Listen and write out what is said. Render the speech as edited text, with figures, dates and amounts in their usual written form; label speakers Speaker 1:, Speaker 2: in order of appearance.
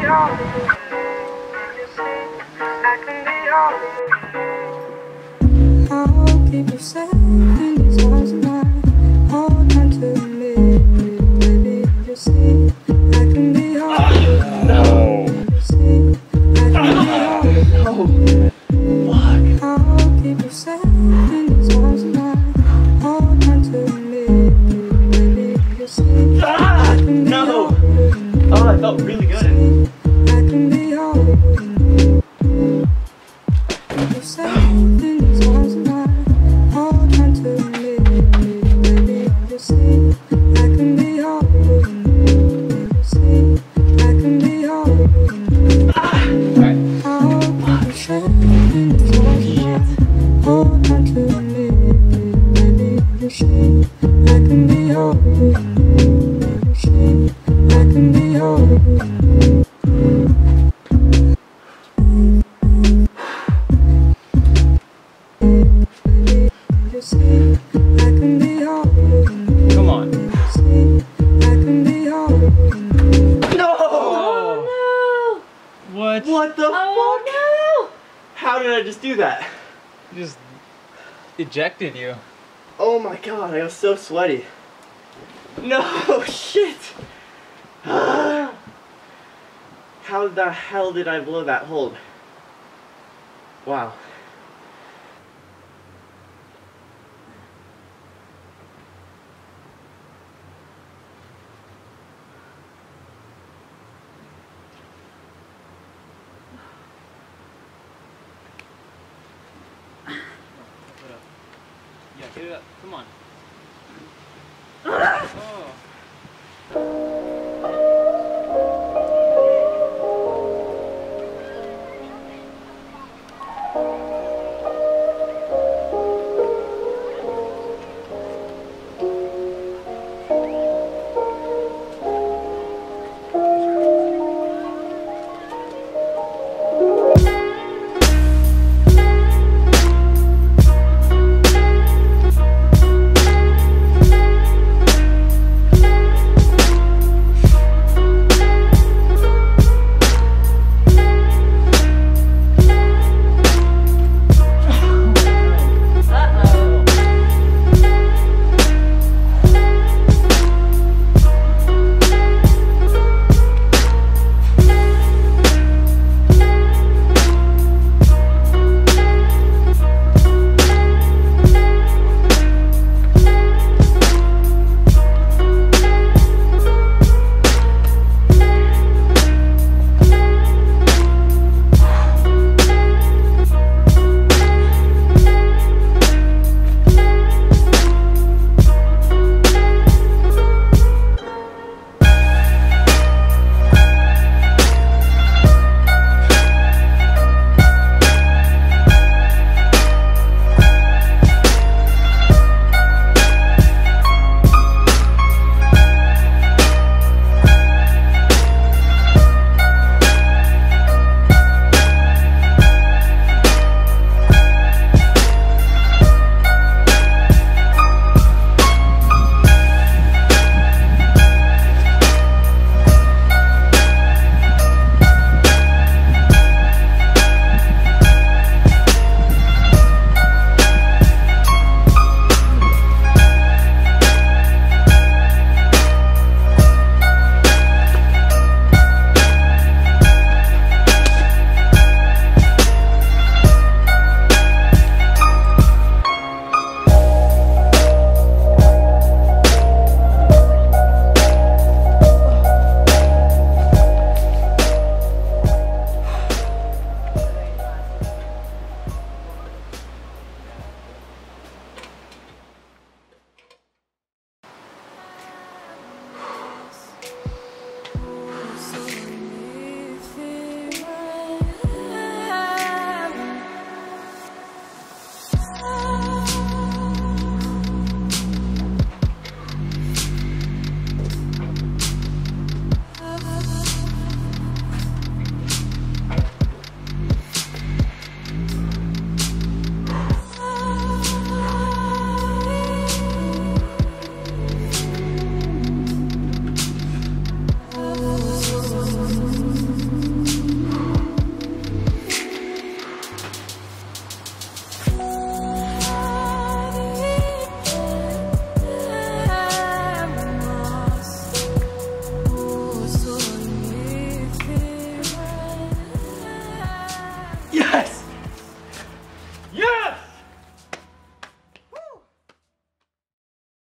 Speaker 1: I'll keep you safe in these arms of mine. Hold on to me, baby. You see, I can be all.
Speaker 2: No.
Speaker 1: You see, I can be all.
Speaker 2: No. Fuck.
Speaker 1: I'll keep you safe in these arms of mine. Hold on to me, baby. You see, I can be
Speaker 2: No.
Speaker 1: all.
Speaker 2: Oh, I felt really good.
Speaker 1: I can be all. Keep you safe in these arms of mine. Hold on to me, baby. You see, I can be all. You see, I can be all.
Speaker 2: Alright.
Speaker 1: I'll keep you safe in these arms of mine. Hold on to me, baby. You see, I can be all. You see, I can be all. You see, I can be all.
Speaker 2: Come on.
Speaker 1: You see, I can be all.
Speaker 2: No!
Speaker 3: Oh no!
Speaker 2: What? What the
Speaker 3: Oh
Speaker 2: fuck? How did I just do that?
Speaker 4: Just ejected you.
Speaker 2: Oh my god, I got so sweaty. No, shit! How the hell did I blow that hold? Wow.
Speaker 4: Yeah, get it up. Come on. Oh.